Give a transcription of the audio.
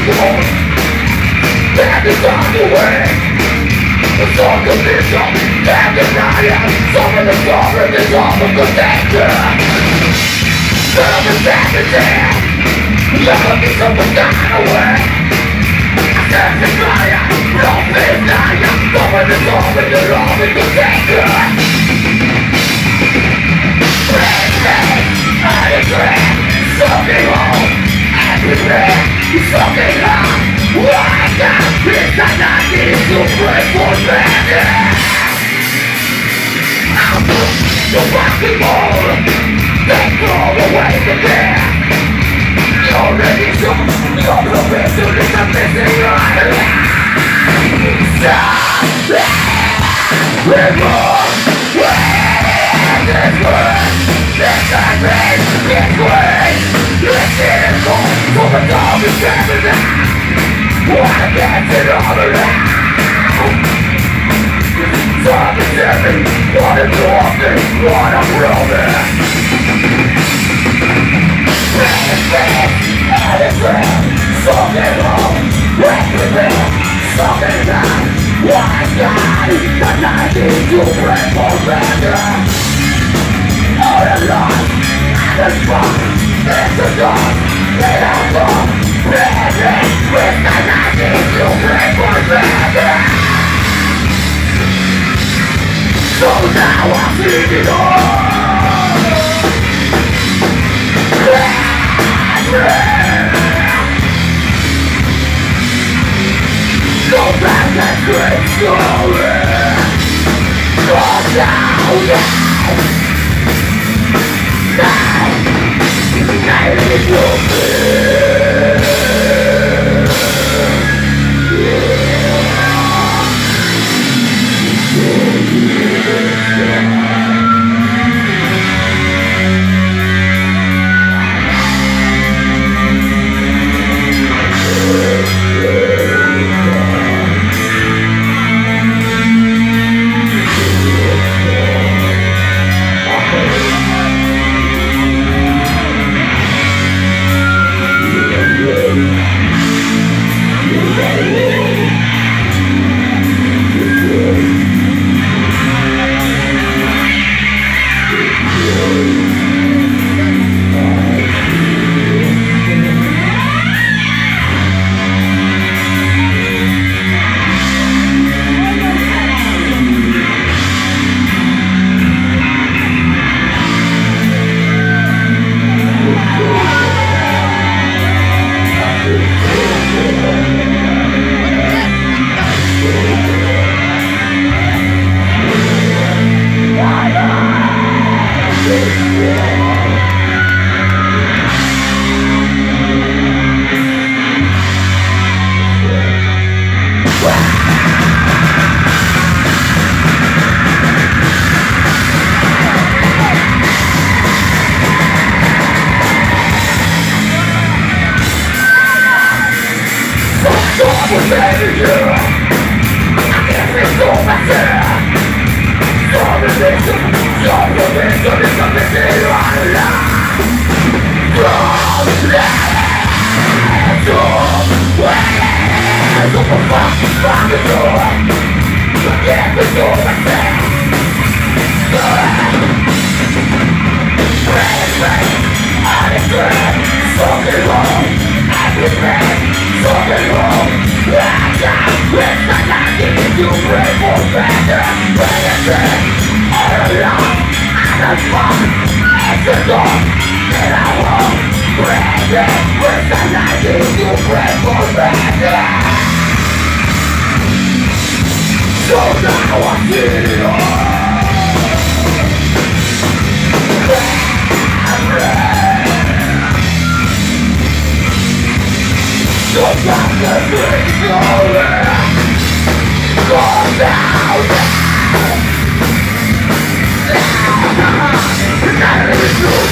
That is on the way. The song of this song, and the riot. Some of the sovereign is all of the danger. Some of that is there. Melodies of the away. That's the riot. Love is dying. Some of the sovereign is all of the danger. And it's red. Something home. Everywhere. Something home. Why not? It's a night to pray for madness. I'm the fucking ball. They call away the dead. You're ready to you're prepared to this amazing life. Stop. Remove. This word. This time this way. This is all. So the dog is dead. Wanna dance it all around. Stop the serving. Wanna walk it. Wanna roll it. And it's red. Something wrong. Everything. Something wrong. Why not? The night is too bright for better. All alone. And it's fun. It's the dark. It's a long. With the night is too bright for better. So now I see it all. Go back and great story. Go down, now it will be. Now